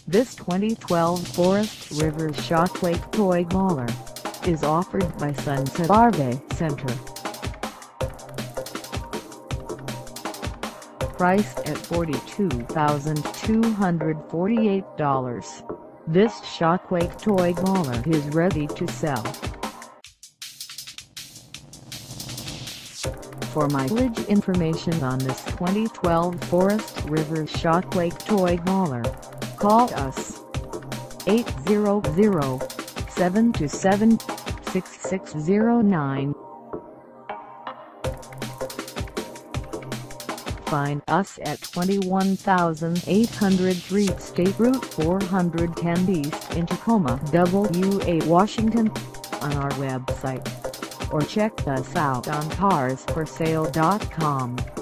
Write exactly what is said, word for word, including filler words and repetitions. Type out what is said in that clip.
This twenty twelve Forest River Shockwave toy hauler is offered by Sunset Dirve Center. Priced at forty-two thousand two hundred forty-eight dollars, this Shockwave toy hauler is ready to sell. For mileage information on this twenty twelve Forest River Shockwave toy hauler, call us eight hundred, seven two seven, six six zero nine. Find us at twenty-one thousand eight hundred three State Route four hundred ten East in Tacoma, W A, Washington, on our website, or check us out on cars for sale dot com.